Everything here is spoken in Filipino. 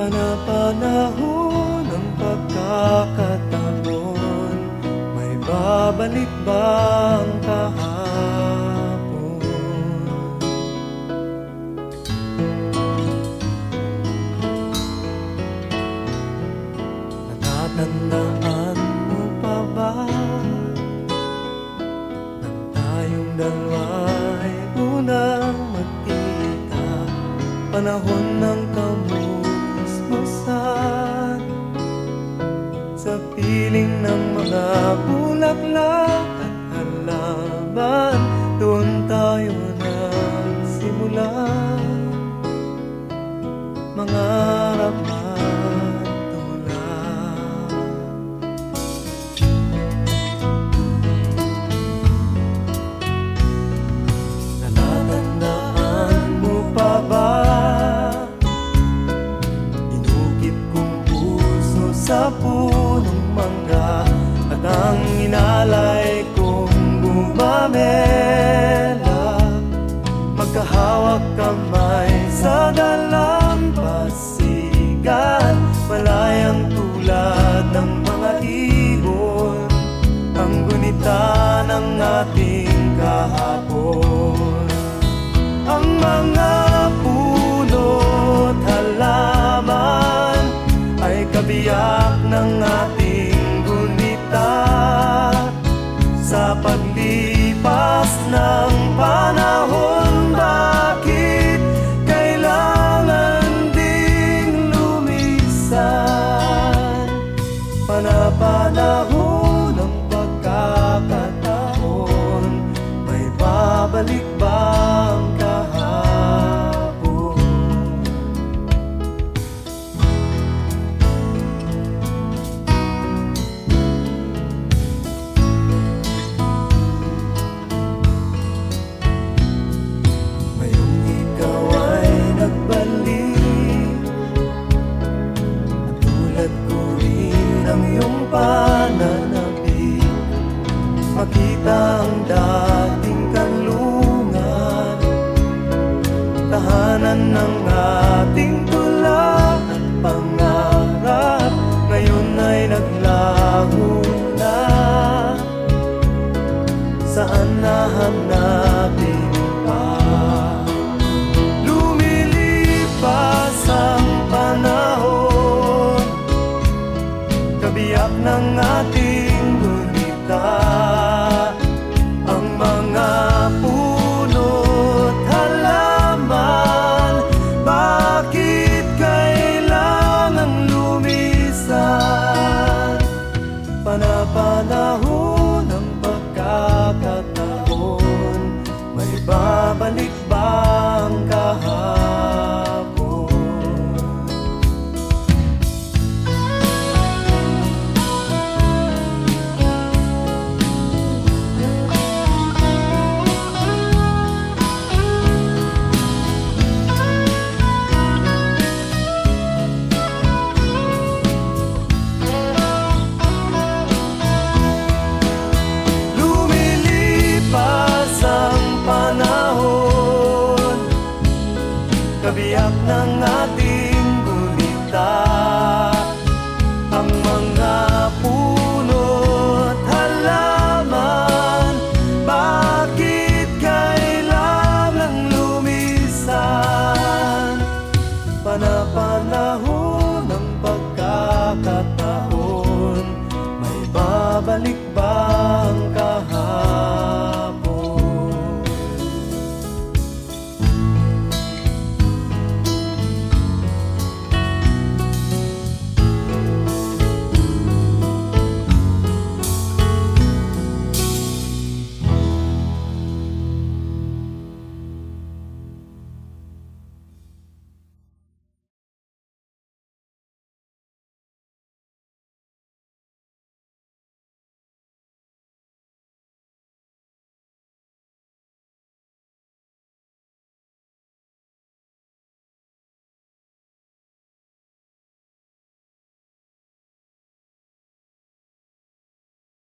Panapanahon ng pagkakataon, may babalik bang kahapon? Natatandaan mo pa ba nang tayong dalawa'y unang magkita? Panahon ng kamusmusan sa piling ng mga bulaklak at halaman, doon tayo nagsimula mangarap at tulad. Natatandaan mo pa ba sa punong mangga at ang inalay kong gumamela, magkahawak kamay sa dalampasigan, malayang tulad ng mga ibon, ang gunita ng ating kahapon. Ang mga puno't halaman ay kabiyak ng ating gunita sa paglipas ng panahon. Bakit kailangan ding lumisan? Panapanahon ng pagkakataon, may babalik bang kahapon? Pananabik, makita ang dating kanlungan, tahanan ng ating tula at pangarap, ngayon ay naglaho na. Saan nahanapin pa? Lumilipas ang panahon, kabiyak ng ating gunita, ang mga puno't halaman. Bakit kailangan lumisan? Panapanahon ng pagkakataon, may babalik bang kahapon? Kabiyak ng ating gunita, ang mga puno't halaman. Bakit kailangan lumisan? Panapanahon ng pagkakataon, may babalik